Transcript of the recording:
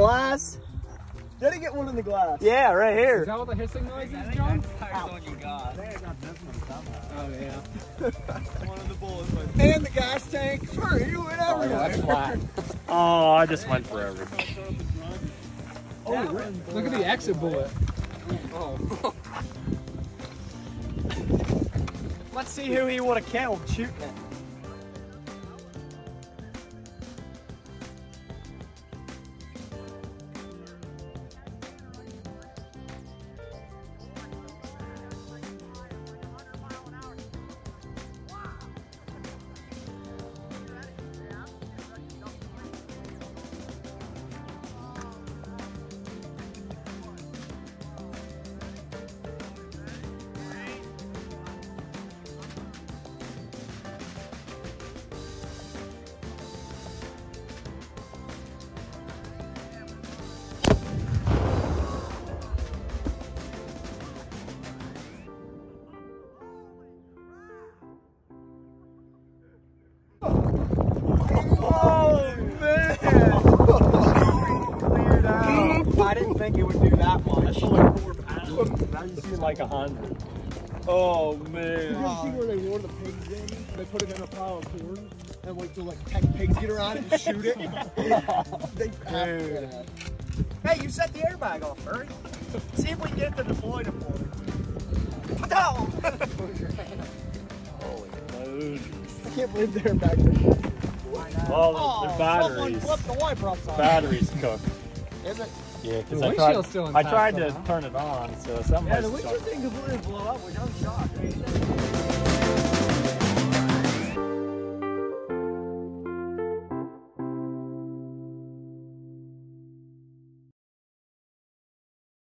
glass? Did he get one in the glass? Yeah, right here. Is that what the hissing noise is, John? That's the one you got. I think I got this one somehow. Oh, yeah. One of the bullets went. And the gas tank. Hurry, you went everywhere. Oh, yeah, that's flat. Oh, I just went forever. Oh, look at the exit bullet. Oh. Let's see who he would have killed shooting it. I didn't think it would do that much. That's like 4 pounds. Now you see like 100. Oh man. Did you see where they wore the pigs in? They put it in a pile of corn and wait till like 10 pigs get around it and shoot it. Hey, you set the airbag off, hurry. See if we can get the deploy deploy. No! Holy mood. I can't believe the airbag. Well, the batteries. Flip the wiper upside. Battery's cooked. Is it? Yeah, because The windshield's still I intact tried to somehow. turn it on, so somebody's Yeah, the windshield didn't completely blow up, which I'm shocked.